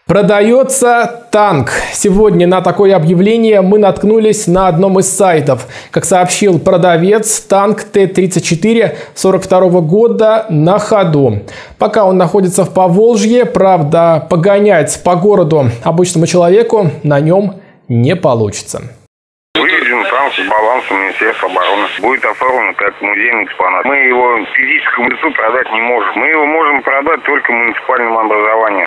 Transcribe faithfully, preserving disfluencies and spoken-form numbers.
Продается танк. Сегодня на такое объявление мы наткнулись на одном из сайтов. Как сообщил продавец, танк Т тридцать четыре сорок второго года на ходу. Пока он находится в Поволжье, правда, погонять по городу обычному человеку на нем не получится. Выведен танк с баланса Министерства обороны. Будет оформлен как музейный экспонат. Мы его физическому лицу продать не можем. Мы его можем продать только муниципальному образованию.